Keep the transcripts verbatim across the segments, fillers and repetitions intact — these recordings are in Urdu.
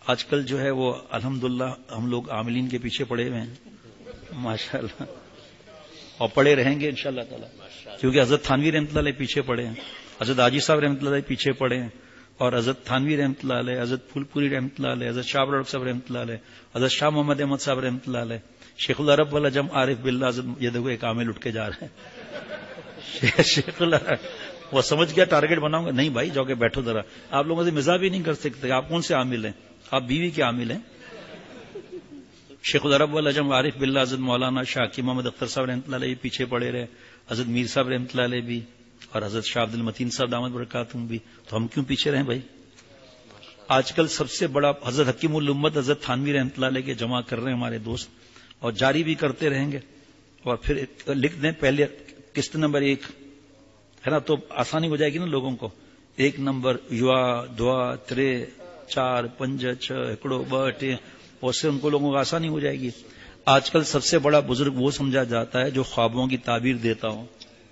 آج کل جو ہے وہ الحمدللہ ہم لوگ عاملین کے پیچھے پڑے ہوئے ہیں ماشاءاللہ، اور پڑے رہیں گے انشاءاللہ تعالی، کیونکہ حضرت تھانوی رحمۃ اللہ علیہ پیچھے پڑے ہیں، حضرت حاجی صاحب رحمۃ اللہ علیہ پیچھے پڑے ہیں، اور حضرت تھانوی رحمۃ اللہ علیہ، حضرت پھول پوری رحمۃ اللہ علیہ، حضرت شاہ ڈاکٹر صاحب رحمۃ اللہ علیہ، حضرت شاہ محمد احمد صاحب رحمۃ اللہ علیہ، شیخ العرب والا جم عارف باللہ، حضرت یہ دیکھو ایک عامل اٹھ کے جا رہے ہیں شیخ العرب، وہ سمجھ گیا ٹارگیٹ بناؤں گا، نہیں بھائی جاؤ کے بیٹھو ذرا، آپ لوگوں سے مزاح بھی نہیں کر سکتے، آپ کون سے عامل ہیں؟ آپ بیوی کے عامل ہیں۔ شیخ العرب والا جم عارف باللہ، حضرت مولانا شاہ کی محمد اختر صاحب رحمۃ اللہ علیہ پیچھے پڑے رہے، حضرت میر صاحب رحمۃ اللہ علیہ بھی، اور حضرت شاہ عبد المتین صاحب دامت برکاتہم بھی، تو ہم کیوں پیچھے رہیں بھائی؟ آج کل سب سے بڑا حضرت حکیم الامت حضرت تھانوی رحمۃ اللہ علیہ کے جمع کر رہے ہیں ہمارے دوست، اور جاری بھی کرتے رہیں گے، اور پھر لکھ دیں پہلے قسط نمبر ایک ہے نا، تو آسانی ہو جائے گی نا لوگوں کو، ایک نمبر یوا دعا ترے چار پنج چھ ہکڑو بٹے، اور سے ان کو لوگوں کو آسانی ہو جائے گی۔ آج کل سب سے بڑا بزرگ وہ سمجھا جاتا ہے جو خوابوں کی تعبیر دیتا ہو،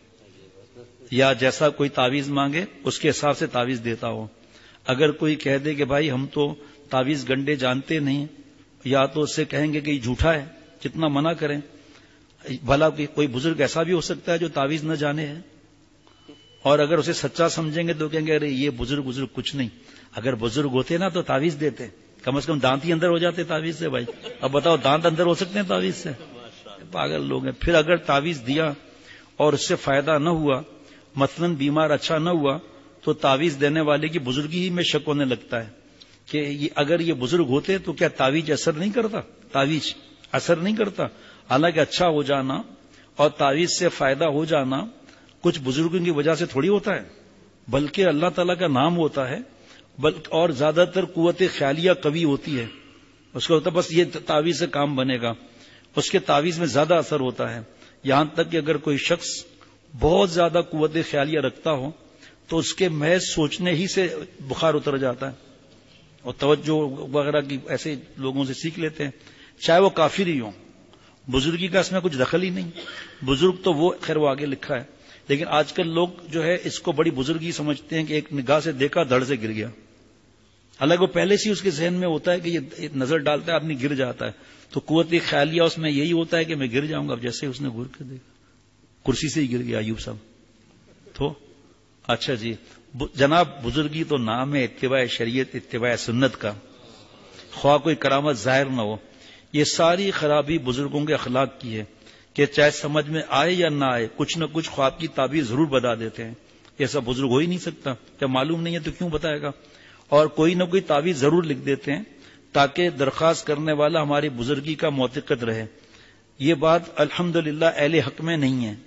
یا جیسا کوئی تعویذ مانگے اس کے حساب سے تعویذ دیتا ہو۔ اگر کوئی کہہ دے کہ بھائی ہم تو تعویذ گنڈے جانتے نہیں، یا تو اس سے کہیں گے کہ یہ جھوٹا ہے، جتنا منع کریں۔ بھلا کوئی بزرگ ایسا بھی ہو سکتا ہے جو تعویذ نہ جانے ہے، اور اگر اسے سچا سمجھیں گے تو کہیں گے ارے یہ بزرگ بزرگ کچھ نہیں، اگر بزرگ ہوتے نا تو تعویذ دیتے، کم از کم دانت ہی اندر ہو جاتے تعویذ سے۔ بھائی اب بتاؤ دانت اندر ہو سکتے ہیں تعویذ سے؟ پاگل لوگ ہیں۔ پھر اگر تعویذ دیا اور اس سے فائدہ نہ ہوا، مثلاً بیمار اچھا نہ ہوا، تو تعویذ دینے والے کی بزرگی ہی میں شک ہونے لگتا ہے کہ یہ اگر یہ بزرگ ہوتے تو کیا تعویذ اثر نہیں کرتا؟ تعویذ اثر نہیں کرتا۔ حالانکہ اچھا ہو جانا اور تعویذ سے فائدہ ہو جانا کچھ بزرگوں کی وجہ سے تھوڑی ہوتا ہے، بلکہ اللہ تعالیٰ کا نام ہوتا ہے، بلکہ اور زیادہ تر قوت خیالیہ قوی ہوتی ہے، اس کو ہوتا ہے بس یہ تعویذ سے کام بنے گا، اس کے تعویذ میں زیادہ اثر ہوتا ہے۔ یہاں تک کہ اگر کوئی شخص بہت زیادہ قوت خیالیہ رکھتا ہو تو اس کے محض سوچنے ہی سے بخار اتر جاتا ہے، اور توجہ وغیرہ کی ایسے لوگوں سے سیکھ لیتے ہیں، چاہے وہ کافر ہی ہوں۔ بزرگی کا اس میں کچھ دخل ہی نہیں، بزرگ تو وہ خیر وہ آگے لکھا ہے، لیکن آج کل لوگ جو ہے اس کو بڑی بزرگی سمجھتے ہیں کہ ایک نگاہ سے دیکھا دھڑ سے گر گیا، حالانکہ وہ پہلے سے اس کے ذہن میں ہوتا ہے کہ یہ نظر ڈالتا ہے آدمی گر جاتا ہے، تو قوت خیالیہ اس میں یہی ہوتا ہے کہ میں گر جاؤں گا۔ اب جیسے اس نے گر کے دیکھا کرسی سے ہی گر گیا ایوب صاحب، تو اچھا جی جناب بزرگی تو نام ہے اتباع شریعت، اتباع سنت کا، خواہ کوئی کرامت ظاہر نہ ہو۔ یہ ساری خرابی بزرگوں کے اخلاق کی ہے کہ چاہے سمجھ میں آئے یا نہ آئے کچھ نہ کچھ خواب کی تعبیر ضرور بتا دیتے ہیں۔ ایسا بزرگ ہو ہی نہیں سکتا، جب معلوم نہیں ہے تو کیوں بتائے گا، اور کوئی نہ کوئی تعبیر ضرور لکھ دیتے ہیں تاکہ درخواست کرنے والا ہماری بزرگی کا معتقد رہے۔ یہ بات الحمدللہ اہل حق میں نہیں ہے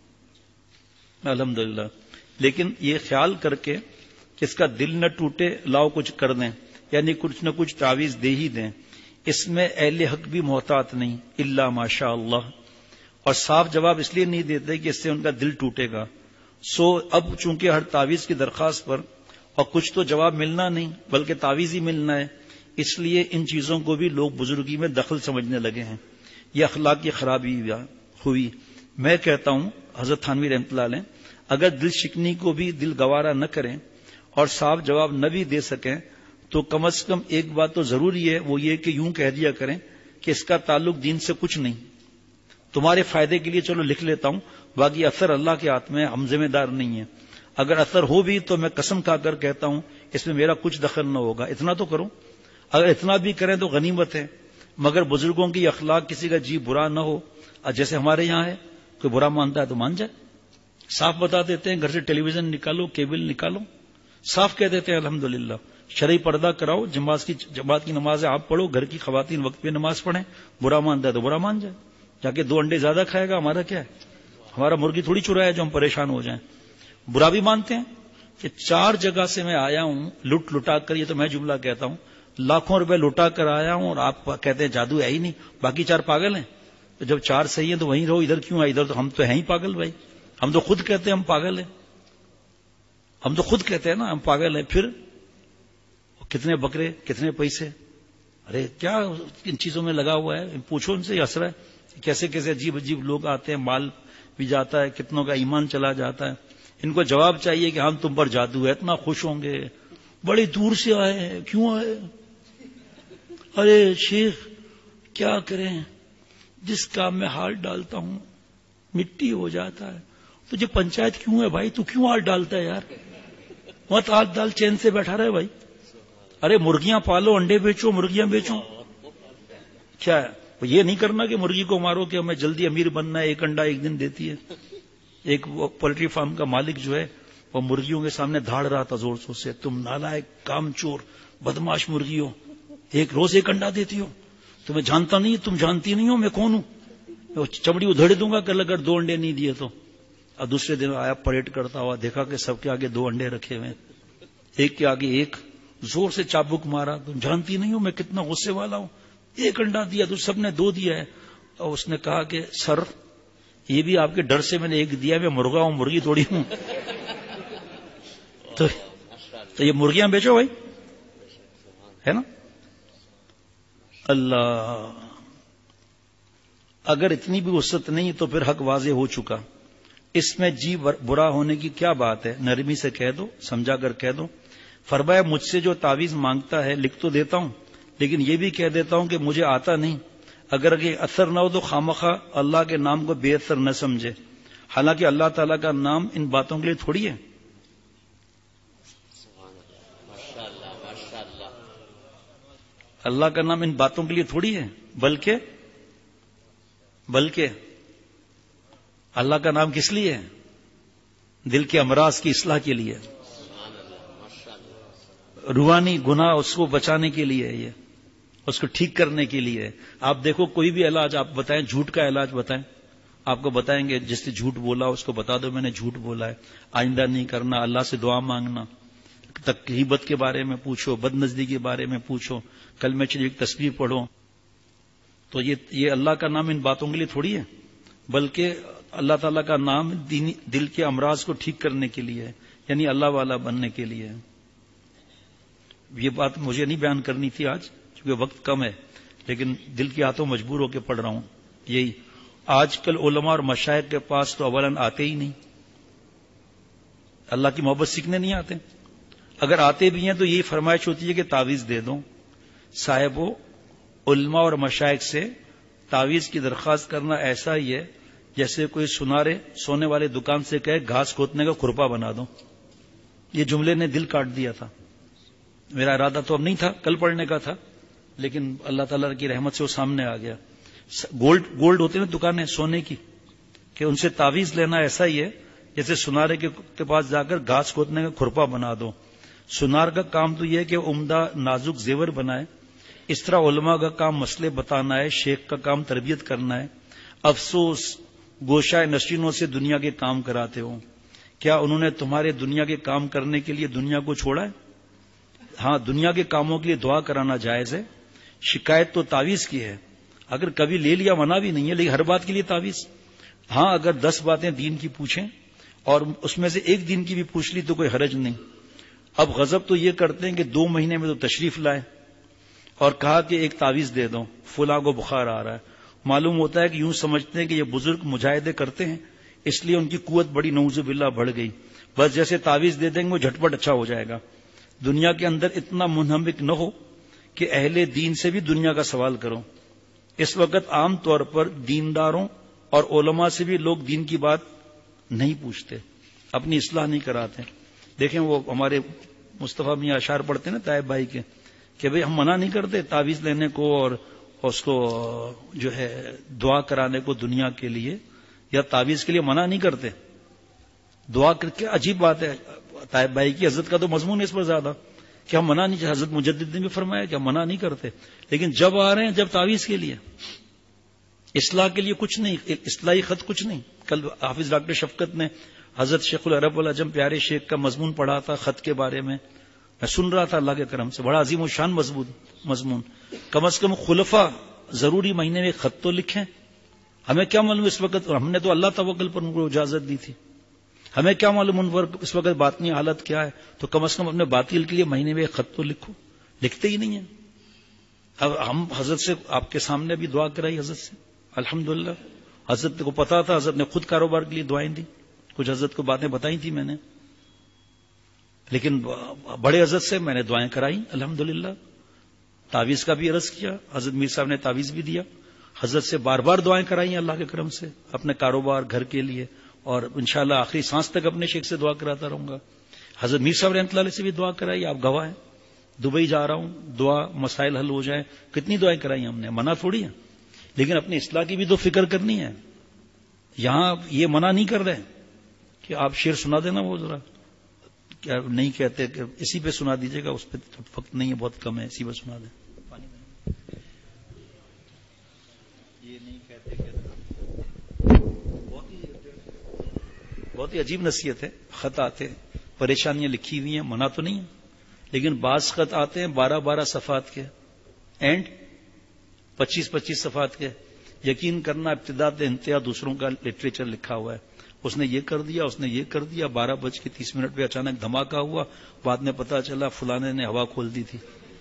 الحمدللہ، لیکن یہ خیال کر کے کہ اس کا دل نہ ٹوٹے لاؤ کچھ کر دیں، یعنی کچھ نہ کچھ تعویذ دے ہی دیں، اس میں اہل حق بھی محتاط نہیں الا ماشاء اللہ، اور صاف جواب اس لیے نہیں دیتے کہ اس سے ان کا دل ٹوٹے گا۔ سو اب چونکہ ہر تعویذ کی درخواست پر اور کچھ تو جواب ملنا نہیں بلکہ تعویذ ہی ملنا ہے، اس لیے ان چیزوں کو بھی لوگ بزرگی میں دخل سمجھنے لگے ہیں، یہ اخلاق کی خرابی ہوئی۔ میں کہتا ہوں حضرت تھانوی رحمۃ اللہ علیہ اگر دل شکنی کو بھی دل گوارا نہ کریں اور صاف جواب نہ بھی دے سکیں تو کم از کم ایک بات تو ضروری ہے، وہ یہ کہ یوں کہہ دیا کریں کہ اس کا تعلق دین سے کچھ نہیں، تمہارے فائدے کے لیے چلو لکھ لیتا ہوں، باقی اثر اللہ کے ہاتھ میں، ہم ذمہ دار نہیں ہیں، اگر اثر ہو بھی تو میں قسم کھا کر کہتا ہوں اس میں میرا کچھ دخل نہ ہوگا، اتنا تو کرو، اگر اتنا بھی کریں تو غنیمت ہے، مگر بزرگوں کی اخلاق کسی کا جی برا نہ ہو، جیسے ہمارے یہاں ہے کوئی برا مانتا ہے تو مان جائے، صاف بتا دیتے ہیں گھر سے ٹیلی ویژن نکالو کیبل نکالو، صاف کہہ دیتے ہیں الحمدللہ شرعی پردہ کراؤ، جماعت کی جماعت کی نماز آپ پڑھو، گھر کی خواتین وقت پہ نماز پڑھیں، برا مانتا ہے تو برا مان جائے، جا کے دو انڈے زیادہ کھائے گا، ہمارا کیا ہے، ہمارا مرغی تھوڑی چرا ہے جو ہم پریشان ہو جائیں۔ برا بھی مانتے ہیں کہ چار جگہ سے میں آیا ہوں لٹ لٹا کر، یہ تو میں جملہ کہتا ہوں، لاکھوں روپے لٹا کر آیا ہوں اور آپ کہتے ہیں جادو ہے ہی نہیں، باقی چار پاگل ہیں، تو جب چار صحیح ہیں تو وہیں رہو، ادھر کیوں آئے، ادھر تو ہم تو ہیں ہی پاگل بھائی، ہم تو خود کہتے ہیں ہم پاگل ہیں، ہم تو خود کہتے ہیں نا ہم پاگل ہیں، پھر کتنے بکرے کتنے پیسے، ارے کیا ان چیزوں میں لگا ہوا ہے، پوچھو ان سے یہ اثر ہے، کیسے کیسے عجیب عجیب لوگ آتے ہیں، مال بھی جاتا ہے، کتنوں کا ایمان چلا جاتا ہے، ان کو جواب چاہیے کہ ہم تم پر جادو ہے، اتنا خوش ہوں گے، بڑی دور سے آئے ہیں، کیوں آئے، ارے شیخ کیا کریں، جس کام میں ہاتھ ڈالتا ہوں مٹی ہو جاتا ہے. تجھے پنچایت کیوں ہے بھائی؟ تو کیوں ہاتھ ڈالتا ہے یار؟ مت ہاتھ ڈال، چین سے بیٹھا رہے بھائی. ارے مرغیاں پالو، انڈے بیچو، مرغیاں بیچو. کیا ہے یہ نہیں کرنا کہ مرغی کو مارو کہ ہمیں جلدی امیر بننا ہے، ایک انڈا ایک دن دیتی ہے. ایک وہ پولٹری فارم کا مالک جو ہے وہ مرغیوں کے سامنے دھاڑ رہا تھا زور زور سے، تم نالائق، کام چور، بدماش مرغی ہو، ایک روز ایک انڈا دیتی ہو، تمہیں جانتا نہیں، تم جانتی نہیں ہو میں کون ہوں، چمڑی ادھیڑ دوں گا کل اگر دو انڈے نہیں دیے تو. اور دوسرے دن آیا پریڈ کرتا ہوا، دیکھا کہ سب کے آگے دو انڈے رکھے ہوئے، ایک کے آگے ایک، زور سے چابک مارا، تم جانتی نہیں ہو میں کتنا غصے والا ہوں، ایک انڈا دیا تو سب نے دو دیا ہے. اور اس نے کہا کہ سر یہ بھی آپ کے ڈر سے میں نے ایک دیا، میں مرغا ہوں، مرغی تھوڑی ہوں. تو, تو یہ مرغیاں بیچو بھائی، ہے نا. اللہ، اگر اتنی بھی وسعت نہیں تو پھر حق واضح ہو چکا. اس میں جی برا ہونے کی کیا بات ہے؟ نرمی سے کہہ دو، سمجھا کر کہہ دو. فرمایا مجھ سے جو تعویذ مانگتا ہے لکھ تو دیتا ہوں، لیکن یہ بھی کہہ دیتا ہوں کہ مجھے آتا نہیں. اگر یہ اثر نہ ہو تو خامخواہ اللہ کے نام کو بے اثر نہ سمجھے. حالانکہ اللہ تعالیٰ کا نام ان باتوں کے لیے تھوڑی ہے. اللہ کا نام ان باتوں کے لیے تھوڑی ہے، بلکہ بلکہ اللہ کا نام کس لیے ہے؟ دل کے امراض کی اصلاح کے لیے، روحانی گناہ اس کو بچانے کے لیے ہے، یہ اس کو ٹھیک کرنے کے لیے ہے. آپ دیکھو کوئی بھی علاج آپ بتائیں، جھوٹ کا علاج بتائیں، آپ کو بتائیں گے جس نے جھوٹ بولا اس کو بتا دو میں نے جھوٹ بولا ہے، آئندہ نہیں کرنا، اللہ سے دعا مانگنا. غیبت کے بارے میں پوچھو، بد نظری کے بارے میں پوچھو، کلمہ شریف تصویر پڑھو. تو یہ یہ اللہ کا نام ان باتوں کے لیے تھوڑی ہے، بلکہ اللہ تعالیٰ کا نام دینی دل کے امراض کو ٹھیک کرنے کے لیے ہے، یعنی اللہ والا بننے کے لیے ہے. یہ بات مجھے نہیں بیان کرنی تھی آج کیونکہ وقت کم ہے، لیکن دل کی ہاتھوں مجبور ہو کے پڑھ رہا ہوں. یہی آج کل علماء اور مشائخ کے پاس تو اولاً آتے ہی نہیں، اللہ کی محبت سیکھنے نہیں آتے. اگر آتے بھی ہیں تو یہی فرمائش ہوتی ہے کہ تعویذ دے دو. صاحبو، علماء اور مشائخ سے تعویذ کی درخواست کرنا ایسا ہی ہے جیسے کوئی سنارے سونے والے دکان سے کہے گھاس کھودنے کا کھرپا بنا دو. یہ جملے نے دل کاٹ دیا تھا. میرا ارادہ تو اب نہیں تھا، کل پڑھنے کا تھا، لیکن اللہ تعالیٰ کی رحمت سے وہ سامنے آ گیا. گولڈ گولڈ ہوتے نا دکانیں سونے کی، کہ ان سے تعویذ لینا ایسا ہی ہے جیسے سنارے کے پاس جا کر گھاس کھودنے کا کھرپا بنا دو. سنار کا کام تو یہ ہے کہ عمدہ نازک زیور بنائے، اس طرح علماء کا کام مسئلے بتانا ہے، شیخ کا کام تربیت کرنا ہے. افسوس گوشہ نشینوں سے دنیا کے کام کراتے ہو. کیا انہوں نے تمہارے دنیا کے کام کرنے کے لیے دنیا کو چھوڑا ہے؟ ہاں، دنیا کے کاموں کے لیے دعا کرانا جائز ہے. شکایت تو تعویذ کی ہے، اگر کبھی لے لیا منع بھی نہیں ہے، لیکن ہر بات کے لیے تعویذ. ہاں، اگر دس باتیں دین کی پوچھیں اور اس میں سے ایک دین کی بھی پوچھ لی تو کوئی حرج نہیں. اب غضب تو یہ کرتے ہیں کہ دو مہینے میں تو تشریف لائے اور کہا کہ ایک تعویذ دے دو، فلاں کو بخار آ رہا ہے. معلوم ہوتا ہے کہ یوں سمجھتے ہیں کہ یہ بزرگ مجاہدے کرتے ہیں، اس لیے ان کی قوت بڑی نعوذ باللہ بڑھ گئی. بس جیسے تعویذ دے دیں گے وہ جھٹپٹ اچھا ہو جائے گا. دنیا کے اندر اتنا منہمک نہ ہو کہ اہل دین سے بھی دنیا کا سوال کرو. اس وقت عام طور پر دینداروں اور علماء سے بھی لوگ دین کی بات نہیں پوچھتے، اپنی اصلاح نہیں کراتے. دیکھیں وہ ہمارے مصطفیٰ میاں اشعار پڑھتے ہیں نا طیب بھائی کے، کہ بھئی ہم منع نہیں کرتے تعویذ لینے کو اور اس کو جو ہے دعا کرانے کو دنیا کے لیے یا تعویذ کے لیے منع نہیں کرتے. دعا کر کے عجیب بات ہے، طیب بھائی کی حضرت کا تو مضمون ہے اس پر زیادہ کہ ہم منع نہیں، حضرت مجدد نے بھی فرمایا کہ ہم منع نہیں کرتے، لیکن جب آ رہے ہیں جب تعویذ کے لیے، اصلاح کے لیے کچھ نہیں، اصلاحی خط کچھ نہیں. کل حافظ ڈاکٹر شفقت نے حضرت شیخ العرب العجم پیارے شیخ کا مضمون پڑھا تھا خط کے بارے میں، میں سن رہا تھا اللہ کے کرم سے، بڑا عظیم و شان مضمون. کم از کم خلفاء ضروری مہینے میں خط تو لکھیں. ہمیں کیا معلوم اس وقت، ہم نے تو اللہ توکل پر ان کو اجازت دی تھی، ہمیں کیا معلوم ان پر اس وقت باطنی حالت کیا ہے، تو کم از کم اپنے باطل کے لیے مہینے میں خط تو لکھو. لکھتے ہی نہیں ہیں. اب ہم حضرت سے آپ کے سامنے بھی دعا کرائی حضرت سے، الحمدللہ حضرت کو پتا تھا، حضرت نے خود کاروبار کے لیے دعائیں دی، کچھ حضرت کو باتیں بتائی تھی میں نے، لیکن بڑے حضرت سے میں نے دعائیں کرائی الحمدللہ. تعویذ کا بھی عرض کیا، حضرت میر صاحب نے تعویذ بھی دیا، حضرت سے بار بار دعائیں کرائی اللہ کے کرم سے اپنے کاروبار گھر کے لیے، اور انشاءاللہ آخری سانس تک اپنے شیخ سے دعا کراتا رہوں گا۔ حضرت میر صاحب رحمۃ اللہ علیہ سے بھی دعا کرائی، آپ گواہ ہیں، دبئی جا رہا ہوں، دعا مسائل حل ہو جائیں، کتنی دعائیں کرائی ہم نے، منع تھوڑی ہے، لیکن اپنی اصلاح کی بھی تو فکر کرنی ہے۔ یہاں یہ منع نہیں کر رہے کہ آپ شعر سنا دینا، وہ ذرا کیا نہیں کہتے کہ اسی پہ سنا دیجیے گا، اس پہ وقت نہیں ہے، بہت کم ہے، اسی پہ سنا دیں۔ یہ نہیں کہتے کہ بہت ہی عجیب نصیحت ہے، خط آتے ہیں، پریشانیاں لکھی ہوئی ہیں، منع تو نہیں ہے، لیکن بعض خط آتے ہیں بارہ بارہ صفحات کے، اینڈ پچیس پچیس صفحات کے، یقین کرنا ابتدا سے انتہا دوسروں کا لٹریچر لکھا ہوا ہے، اس نے یہ کر دیا، اس نے یہ کر دیا، بارہ بج کے تیس منٹ پہ اچانک دھماکہ ہوا، بعد میں پتا چلا فلانے نے ہوا کھول دی تھی۔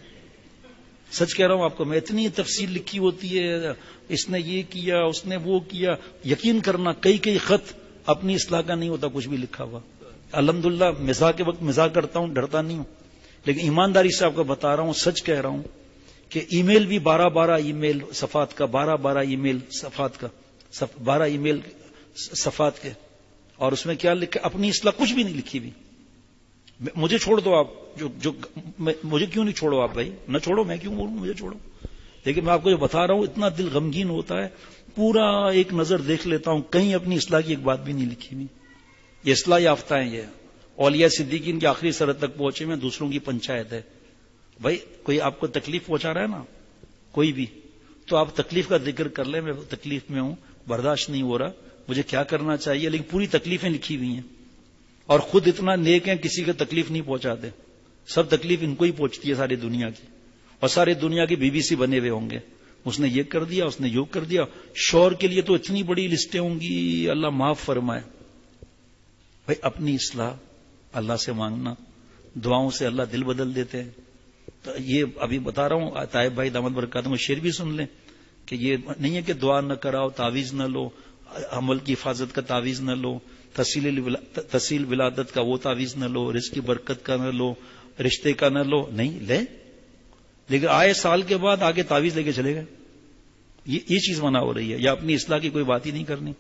سچ کہہ رہا ہوں آپ کو، میں اتنی تفصیل لکھی ہوتی ہے، اس نے یہ کیا، اس نے وہ کیا، یقین کرنا کئی کئی خط اپنی اصلاح کا نہیں ہوتا کچھ بھی لکھا ہوا۔ الحمدللہ مزاح کے وقت مزاح کرتا ہوں، ڈرتا نہیں ہوں، لیکن ایمانداری سے آپ کو بتا رہا ہوں، سچ کہہ رہا ہوں کہ ای میل بھی بارہ بارہ ای میل صفحات کا، بارہ بارہ ای میل صفحات کا، بارہ ای میل صفحات کے، اور اس میں کیا لکھا، اپنی اصلاح کچھ بھی نہیں لکھی ہوئی۔ مجھے چھوڑ دو آپ، جو جو مجھے کیوں نہیں چھوڑو آپ بھائی، نہ چھوڑو، میں کیوں بولوں مجھے چھوڑو، لیکن میں آپ کو جو بتا رہا ہوں اتنا دل غمگین ہوتا ہے، پورا ایک نظر دیکھ لیتا ہوں، کہیں اپنی اصلاح کی ایک بات بھی نہیں لکھی ہوئی۔ یہ اصلاح یافتہ ہیں، یہ اولیاء صدیقین کی آخری سرحد تک پہنچے میں، دوسروں کی پنچایت ہے۔ بھائی کوئی آپ کو تکلیف پہنچا رہا ہے نا، کوئی بھی، تو آپ تکلیف کا ذکر کر لیں، میں تکلیف میں ہوں، برداشت نہیں ہو رہا، مجھے کیا کرنا چاہیے، لیکن پوری تکلیفیں لکھی ہوئی ہیں، اور خود اتنا نیک ہیں کسی کو تکلیف نہیں پہنچاتے، سب تکلیف ان کو ہی پہنچتی ہے ساری دنیا کی، اور ساری دنیا کی بی بی سی بنے ہوئے ہوں گے، اس نے یہ کر دیا، اس نے یہ کر دیا، شور کے لیے تو اتنی بڑی لسٹیں ہوں گی، اللہ معاف فرمائے۔ بھائی اپنی اصلاح اللہ سے مانگنا، دعاؤں سے اللہ دل بدل دیتے ہیں۔ تو یہ ابھی بتا رہا ہوں، طائب بھائی دامت برکاتہ شعر بھی سن لیں کہ یہ نہیں ہے کہ دعا نہ کراؤ، تعویذ نہ لو، عمل کی حفاظت کا تعویذ نہ لو، تحصیل ولادت کا وہ تعویذ نہ لو، رزق کی برکت کا نہ لو، رشتے کا نہ لو، نہیں لے، لیکن آئے سال کے بعد آگے تعویذ لے کے چلے گئے، یہ یہ چیز منع ہو رہی ہے، یا اپنی اصلاح کی کوئی بات ہی نہیں کرنی۔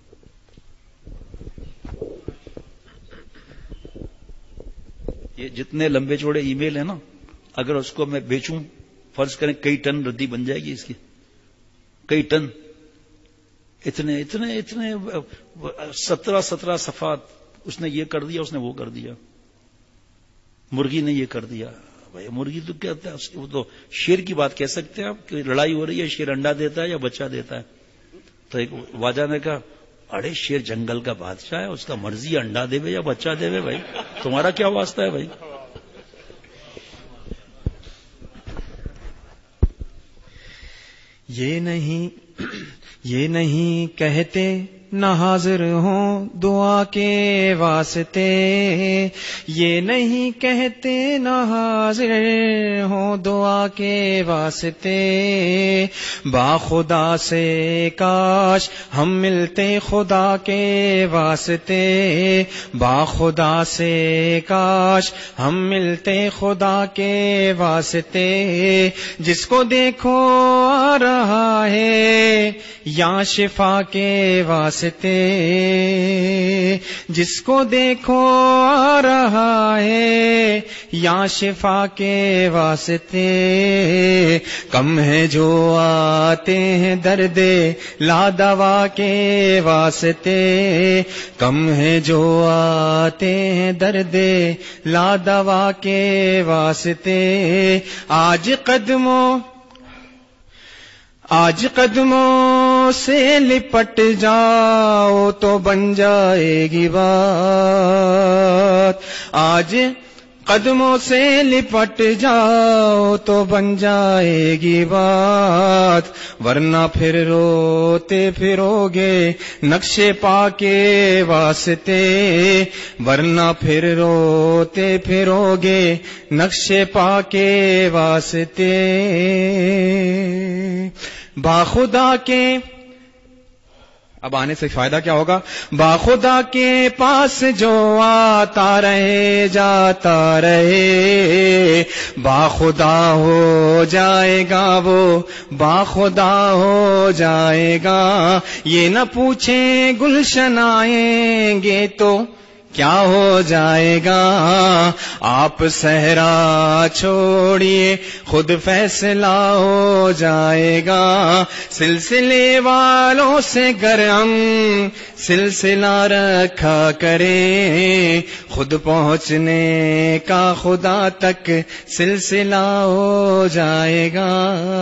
یہ جتنے لمبے چوڑے ای میل ہیں نا، اگر اس کو میں بیچوں، فرض کریں کئی ٹن ردی بن جائے گی اس کی، کئی ٹن، اتنے اتنے اتنے سترہ سترہ صفحات، اس نے یہ کر دیا، اس نے وہ کر دیا، مرغی نے یہ کر دیا۔ بھائی مرغی تو کیا ہوتا ہے، وہ تو شیر کی بات کہہ سکتے ہیں آپ کہ لڑائی ہو رہی ہے، شیر انڈا دیتا ہے یا بچہ دیتا ہے، تو ایک واجہ نے کہا ارے شیر جنگل کا بادشاہ ہے، اس کا مرضی انڈا دے یا بچہ دے، بھائی تمہارا کیا واسطہ ہے بھائی۔ یہ نہیں یہ نہیں کہتے نہ حاضر ہوں دعا کے واسطے، یہ نہیں کہتے نہ حاضر ہوں دعا کے واسطے، با خدا سے کاش ہم ملتے خدا کے واسطے، با خدا سے کاش ہم ملتے خدا کے واسطے، جس کو دیکھو آ رہا ہے یا شفا کے واسطے، جس کو دیکھو آ رہا ہے یا شفا کے واسطے، کم ہے جو آتے ہیں درد لا دوا کے واسطے، کم ہے جو آتے ہیں درد لا دوا کے واسطے، آج قدموں آج قدموں سے لپٹ جاؤ تو بن جائے گی بات، آج قدموں سے لپٹ جاؤ تو بن جائے گی بات، ورنہ پھر روتے پھرو گے نقش پا کے واسطے، ورنہ پھر روتے پھرو گے نقش پا کے واسطے، با خدا کے اب آنے سے فائدہ کیا ہوگا؟ باخدا کے پاس جو آتا رہے جاتا رہے، باخدا ہو جائے گا وہ، باخدا ہو جائے گا. یہ نہ پوچھیں گلشن آئیں گے تو کیا ہو جائے گا. آپ صحرا چھوڑیے خود فیصلہ ہو جائے گا. سلسلے والوں سے گر ہم سلسلہ رکھا کریں، خود پہنچنے کا خدا تک سلسلہ ہو جائے گا.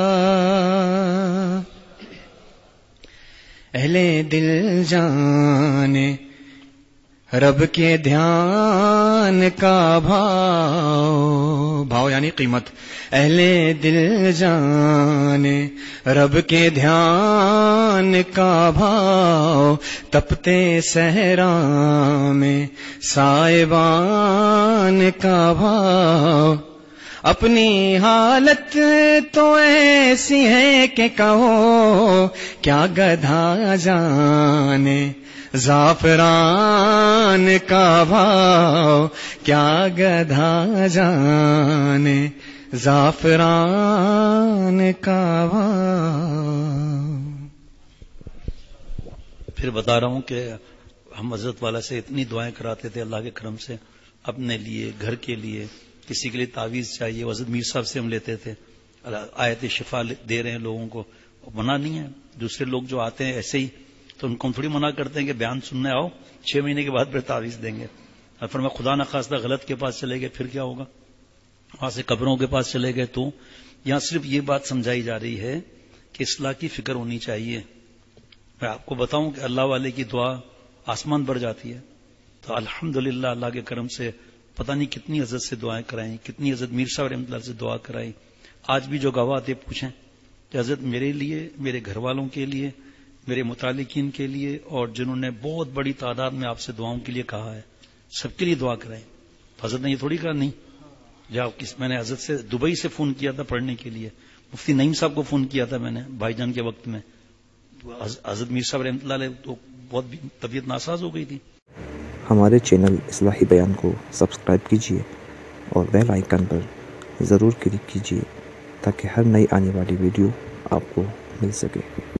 اہل دل جانے رب کے دھیان کا بھاؤ، بھاؤ یعنی قیمت. اہل دل جانے رب کے دھیان کا بھاؤ، تپتے صحرا میں سائبان کا بھاؤ. اپنی حالت تو ایسی ہے کہ کہو کیا گدھا جانے، زعفران کا بھاؤ کیا گدھا جانے، زعفران کا بھاؤ. پھر بتا رہا ہوں کہ ہم حضرت والا سے اتنی دعائیں کراتے تھے اللہ کے کرم سے، اپنے لیے، گھر کے لیے، کسی کے لیے تعویذ چاہیے وہ حضرت میر صاحب سے ہم لیتے تھے. آیت شفا دے رہے ہیں لوگوں کو، منع نہیں ہے. دوسرے لوگ جو آتے ہیں ایسے ہی تو ان کو ہم تھوڑی منع کرتے ہیں کہ بیان سننے آؤ، چھ مہینے کے بعد پھر تعویذ دیں گے. اور پھر میں خدا نخواستہ غلط کے پاس چلے گئے پھر کیا ہوگا، وہاں سے قبروں کے پاس چلے گئے. تو یہاں صرف یہ بات سمجھائی جا رہی ہے کہ اصلاح کی فکر ہونی چاہیے. میں آپ کو بتاؤں کہ اللہ والے کی دعا آسمان بھر جاتی ہے. تو الحمدللہ اللہ کے کرم سے پتہ نہیں کتنی حضرت سے دعائیں کرائیں، کتنی حضرت میر صاحب رحمۃ اللہ سے دعا کرائیں. آج بھی جو گواہ آتے پوچھیں کہ حضرت میرے لیے، میرے گھر والوں کے لیے، میرے متعلقین کے لیے، اور جنہوں نے بہت بڑی تعداد میں آپ سے دعاؤں کے لیے کہا ہے، سب کے لیے دعا کرائیں. حضرت نے یہ تھوڑی کہا نہیں. جب میں نے حضرت سے دبئی سے فون کیا تھا پڑھنے کے لیے، مفتی نعیم صاحب کو فون کیا تھا میں نے بھائی جان کے وقت میں، حضرت میر صاحب رحمۃ اللہ علیہ تو بہت طبیعت ناساز ہو گئی تھی. ہمارے چینل اصلاحی بیان کو سبسکرائب کیجیے اور بیل آئیکن پر ضرور کلک کیجیے تاکہ ہر نئی آنے والی ویڈیو آپ کو مل سکے.